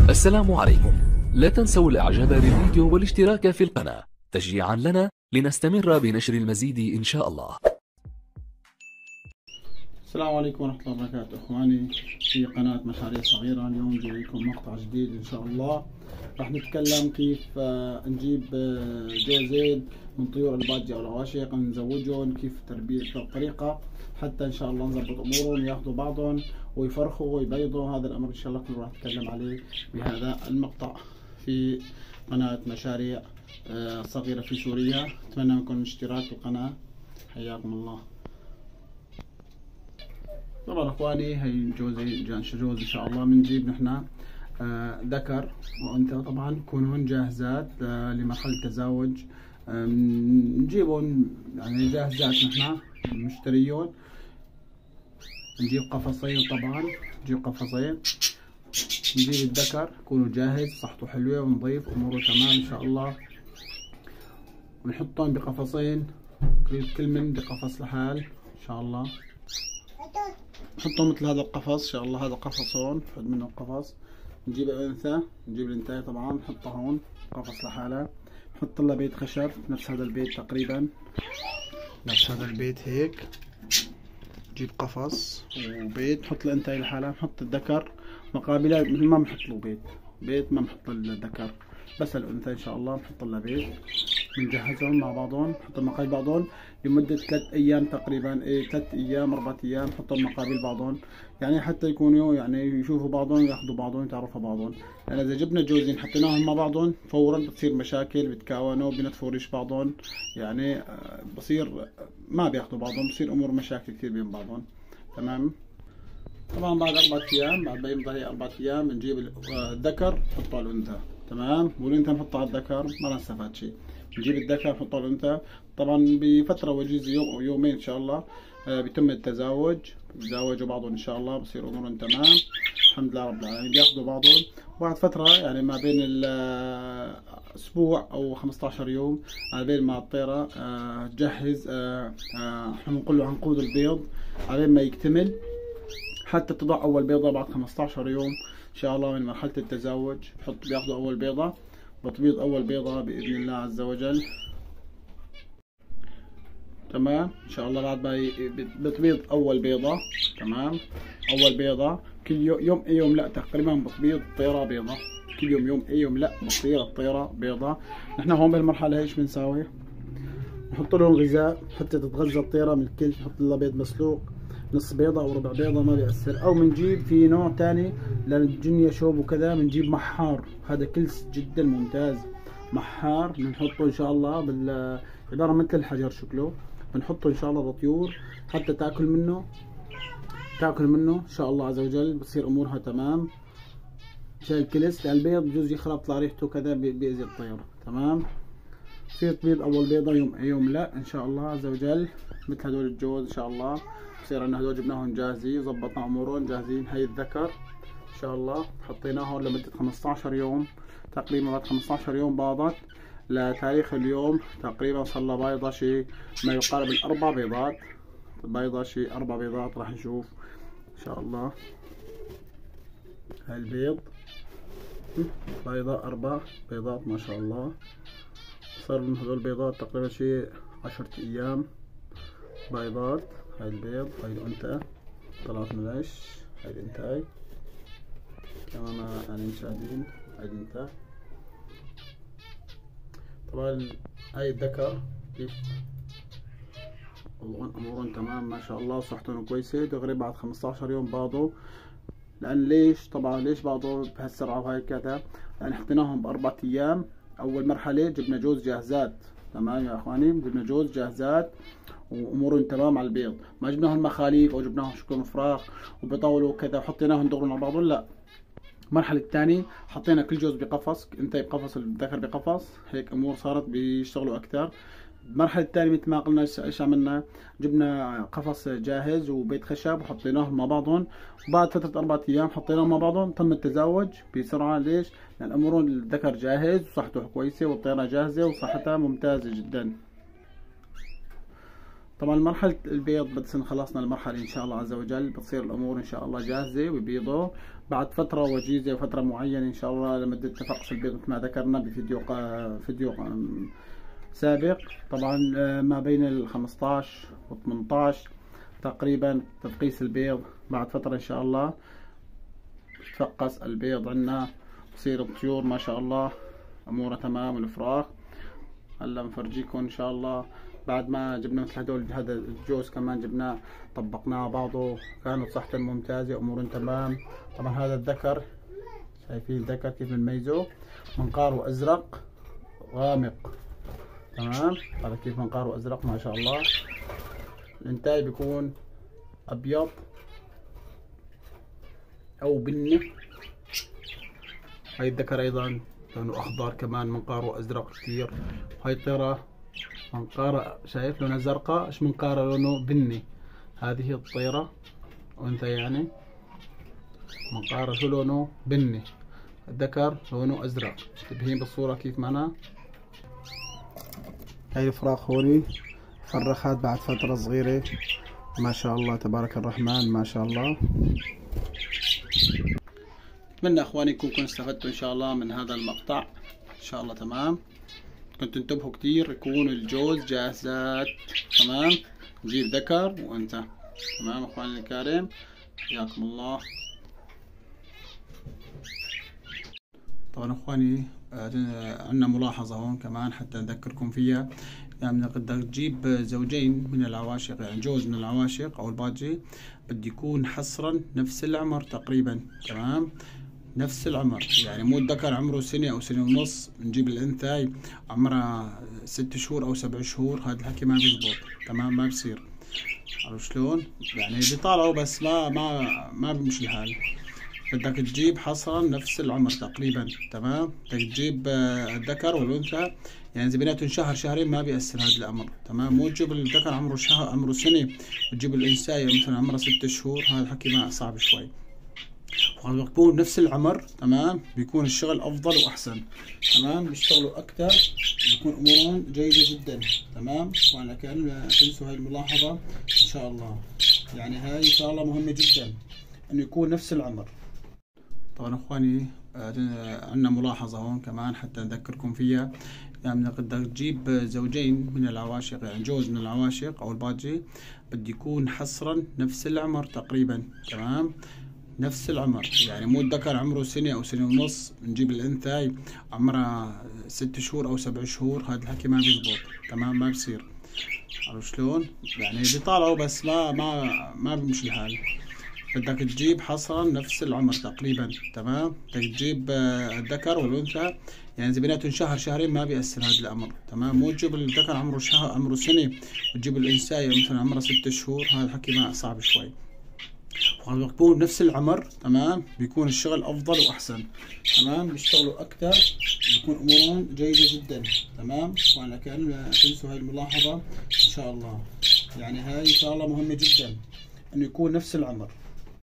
السلام عليكم. لا تنسوا الاعجاب بالفيديو والاشتراك في القناة تشجيعا لنا لنستمر بنشر المزيد ان شاء الله. السلام عليكم ورحمة الله وبركاته اخواني في قناة مشاريع صغيرة. اليوم جاي لكم مقطع جديد ان شاء الله. راح نتكلم كيف نجيب جوزين من طيور البادجة والعواشق، نزوجهم، كيف تربية الطريقة حتى ان شاء الله نظبط امورهم ياخذوا بعضهم ويفرخوا ويبيضوا. هذا الامر ان شاء الله كله راح نتكلم عليه بهذا المقطع في قناة مشاريع صغيرة في سوريا. اتمنى منكم الاشتراك في القناة، حياكم الله. طبعا اخواني هي جوز ان شاء الله. بنجيب نحن ذكر وانثى، طبعا يكونون جاهزات لمرحله التزاوج. نجيبهم يعني جاهزات، نحن مشتريون. نجيب قفصين، طبعا نجيب قفصين. نجيب الذكر يكونوا جاهز، صحته حلوه ونظيف، اموره تمام ان شاء الله. ونحطهم بقفصين، كل من بقفص لحال ان شاء الله. نحطهم مثل هذا القفص ان شاء الله. هذا قفص هون، نحط منه القفص. نجيب الانثى، نجيب الانثى طبعا نحطها هون قفص لحالها. نحط لها بيت خشب نفس هذا البيت تقريبا، نفس هذا البيت هيك. نجيب قفص وبيت، نحط الانثى لحالها، نحط الذكر مقابلها مثل ما بنحط له بيت ما بنحط الذكر، بس الانثى ان شاء الله بنحط لها بيت. بنجهزهم مع بعضهم، نحطهم مقابل بعضهم لمدة 3 أيام تقريبا، 3 أيام 4 أيام نحطهم مقابل بعضهم، يعني حتى يكونوا يعني يشوفوا بعضهم، ياخذوا بعضهم، يتعرفوا بعضهم. يعني إذا جبنا جوزين حطيناهم مع بعضهم فورا بتصير مشاكل، بتكاونوا، بينتفوا ريش بعضهم، يعني بصير ما بياخذوا بعضهم، بصير أمور مشاكل كثير بين بعضهم. تمام. طبعا بعد 4 أيام، بعد ما يمضي 4 أيام بنجيب الذكر نحطه على الأنثى. تمام. والأنثى نحطها على الذكر، ما نستفاد شيء. نجيب الذكر نحطه على الأنثى، طبعا بفترة وجيزة يوم أو يومين إن شاء الله بيتم التزاوج، بيتزاوجوا بعضهم إن شاء الله، بصير أمورهم تمام الحمد لله رب العالمين. بياخذوا بعضهم بعد فترة، يعني ما بين الأسبوع أو 15 يوم، على بين ما الطيرة تجهز. احنا بنقول له عنقود البيض على بين ما يكتمل، حتى تضع أول بيضة بعد 15 يوم إن شاء الله من مرحلة التزاوج. بياخذوا أول بيضة، بتبيض أول بيضة بإذن الله عز وجل. تمام إن شاء الله. بعد ما بتبيض أول بيضة، تمام، أول بيضة كل يوم أي يوم لا تقريبا بتبيض طيرة بيضة، كل يوم أي يوم لا بتصير الطيرة بيضة. نحن هون بالمرحلة ايش بنساوي؟ نحط لهم غذاء حتى تتغذى الطيرة من الكل. نحط لها بيض مسلوق، نص بيضة أو ربع بيضة ما بيأثر. أو بنجيب في نوع تاني للجنية شوب وكذا، بنجيب محار، هذا كلس جدا ممتاز. محار بنحطه إن شاء الله عبارة مثل الحجر شكله، بنحطه إن شاء الله للطيور حتى تاكل منه إن شاء الله عز وجل، بتصير أمورها تمام. عشان الكلس لأن البيض بجوز يخرب يطلع ريحته كذا بيأذي الطير. تمام. تصير تبيض أول بيضة يوم لا إن شاء الله عز وجل، مثل هدول الجوز إن شاء الله. بصير عندنا هدول جبناهم جاهزين، ظبطنا أمورهم جاهزين. هي الذكر إن شاء الله حطيناهم لمدة 15 يوم تقريبا. بعد 15 يوم باضت لتاريخ اليوم تقريبا، صار لها بايضة شيء ما يقارب الأربع بيضات، بيضة شيء 4 بيضات راح نشوف إن شاء الله. هاي البيض بيضة 4 بيضات ما شاء الله. صار من هذول البيضات تقريبا شيء 10 أيام بيضات. هاي البيض، هاي الأنثى طلعت من العش، هاي الأنثى كمان يعني مشاهدين، هاي الأنثى. طبعا هاي الذكر كيف أمورهم تمام ما شاء الله، صحتهم كويسة. تقريبا بعد 15 يوم باضوا. لأن ليش طبعا ليش باضوا بهالسرعة وهاي كذا؟ لأن حطيناهم ب4 أيام. أول مرحلة جبنا جوز جاهزات، تمام يا اخواني، جبنا جوز جاهزات وامورهم تمام على البيض، ما جبناهم مخاليف او جبناهم شكلهم فراخ وبيطولوا وكذا وحطيناهم دغري مع بعضهم، لا. المرحلة الثانية حطينا كل جوز بقفص، انت بقفص الذكر بقفص، هيك امور صارت بيشتغلوا اكثر. المرحلة الثانية مثل ما قلنا ايش عملنا؟ جبنا قفص جاهز وبيت خشب وحطيناهم مع بعضهم. وبعد فترة 4 أيام حطيناهم مع بعضهم، تم التزاوج بسرعة. ليش؟ لأن أمور الذكر جاهز وصحته كويسة والطيرة جاهزة وصحتها ممتازة جدا. طبعا مرحلة البيض بس خلصنا المرحلة إن شاء الله عز وجل، بتصير الأمور إن شاء الله جاهزة وبيضوا. بعد فترة وجيزة وفترة معينة إن شاء الله لمدة تفقس البيض مثل ما ذكرنا بفيديو سابق. طبعا ما بين ال 15 و 18 تقريبا تفقيس البيض. بعد فترة إن شاء الله تفقس البيض عنا، تصير الطيور ما شاء الله أمورها تمام والفراخ. هلا نفرجيكم إن شاء الله بعد ما جبنا مثل هدول. هذا الجوز كمان جبناه طبقناه بعضه، كانت صحته ممتازة أموره تمام. طبعا هذا الذكر شايفين الذكر كيف بنميزه، منقاره أزرق غامق تمام. هذا كيف منقاره أزرق ما شاء الله. الإنتاج بيكون أبيض أو بني. هاي الذكر أيضا لونه أخضر كمان منقاره أزرق كثير. هاي الطيرة منقارة شايف لونها زرقاء، ايش منقارة لونه بني. هذه الطيرة أنثى يعني منقارة شو لونه بني، الذكر لونه أزرق. تبهين بالصورة كيف معنا. هاي الفراخ هوني فرخت بعد فترة صغيرة ما شاء الله تبارك الرحمن ما شاء الله. أتمنى أخواني يكونوا استفدتوا إن شاء الله من هذا المقطع إن شاء الله تمام. كنتوا انتبهوا كتير يكون الجوز جاهزات تمام. نجيب ذكر وأنثى تمام. أخواني الكرام حياكم الله. طبعا أخواني عندنا ملاحظة هون كمان حتى نذكركم فيها. يعني بدك تجيب زوجين من العواشق، يعني جوز من العواشق أو البادجي بده يكون حصرا نفس العمر تقريبا تمام. نفس العمر يعني مو الذكر عمره سنة أو سنة ونص نجيب الأنثى عمرها 6 شهور أو 7 شهور. هذا الحكي ما بيزبط تمام، ما بصير. عرفت شلون؟ يعني بيطالعوا بس ما بيمشي الحال. بدك تجيب حصرا نفس العمر تقريبا تمام. بدك تجيب الذكر والأنثى يعني إذا بيناتهم شهر شهرين ما بيأثر هذا الأمر تمام. مو تجيب الذكر عمره سنة وتجيب الأنثى مثلا عمرها 6 شهور. هذا الحكي ما صعب شوي. وقت بيكون نفس العمر تمام بيكون الشغل افضل واحسن تمام. بيشتغلوا اكثر بيكون امورهم جيده جدا تمام. وانا كان لا تنسوا هاي الملاحظه ان شاء الله. يعني هاي ان شاء الله مهمه جدا انه يكون نفس العمر. طبعا اخواني عندنا ملاحظه هون كمان حتى نذكركم فيها. يعني بدك تجيب زوجين من العواشق، يعني جوز من العواشق او البادجي بده يكون حصرا نفس العمر تقريبا تمام. نفس العمر يعني مو الذكر عمره سنة أو سنة ونص نجيب الأنثى عمرها 6 شهور أو 7 شهور. هذا الحكي ما بيزبط تمام، ما بصير. عرفت شلون؟ يعني بيطالعوا بس ما بيمشي الحال. بدك تجيب حصرا نفس العمر تقريبا تمام. بدك تجيب الذكر والأنثى يعني إذا بيناتهم شهر شهرين ما بيأثر هذا الأمر تمام. مو تجيب الذكر عمره سنة وتجيب الأنثى مثلا عمرها 6 شهور. هذا الحكي ما صعب شوي. وقت بيكون نفس العمر تمام بيكون الشغل افضل واحسن تمام. بيشتغلوا اكثر بيكون امورهم جيده جدا تمام. وانا كان لا تنسوا هاي الملاحظه ان شاء الله. يعني هاي ان شاء الله مهمه جدا انه يكون نفس العمر.